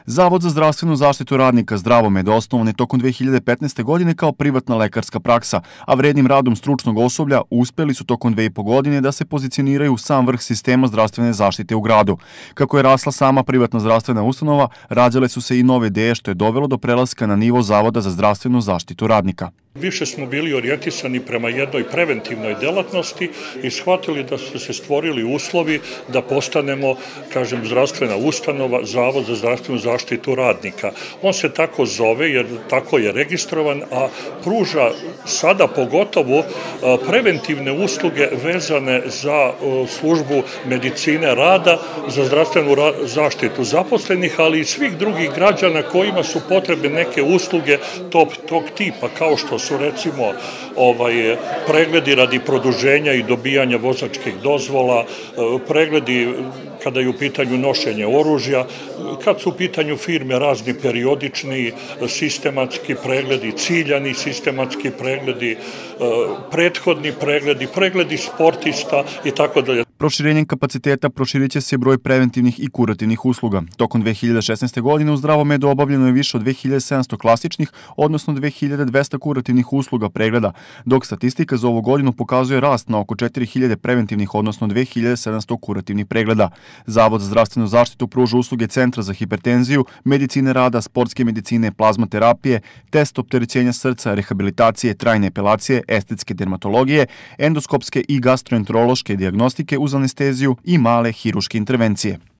Zavod za zdravstvenu zaštitu radnika Zdravomed osnovan je tokom 2015. godine kao privatna lekarska praksa, a vrednim radom stručnog osoblja uspeli su tokom 2,5 godine da se pozicioniraju u sam vrh sistema zdravstvene zaštite u gradu. Kako je rasla sama privatna zdravstvena ustanova, rađale su se i nove ideje što je dovelo do prelaska na nivo Zavoda za zdravstvenu zaštitu radnika. Više smo bili orijentisani prema jednoj preventivnoj delatnosti i shvatili da su se stvorili uslovi da postanemo, zdravstvena ustanova, Zavod za zdravstvenu zaštitu radnika. On se tako zove jer tako je registrovan, a pruža sada pogotovo preventivne usluge vezane za službu medicine rada, za zdravstvenu zaštitu zaposlenih, ali i svih drugih građana kojima su potrebne neke usluge tog tipa, kao što su recimo pregledi radi produženja i dobijanja vozačkih dozvola, pregledi kada je u pitanju nošenje oružja, kad su u pitanju firme razni periodični, sistematski pregledi, ciljani sistematski pregledi, prethodni pregledi, pregledi sportista i tako dalje. Proširenjem kapaciteta proširit će se broj preventivnih i kurativnih usluga. Tokom 2016. godine u Zdravomedu obavljeno je više od 2700 klasičnih, odnosno 2200 kurativnih usluga pregleda, dok statistika za ovu godinu pokazuje rast na oko 4000 preventivnih, odnosno 2700 kurativnih pregleda. Zavod za zdravstvenu zaštitu pruža usluge centra za hipertenziju, medicine rada, sportske medicine, plazma terapije, test opterećenja srca, rehabilitacije, trajne epilacije, estetske dermatologije, endoskopske i gastroenterološke dijagnostike uz anesteziju i male hiruške intervencije.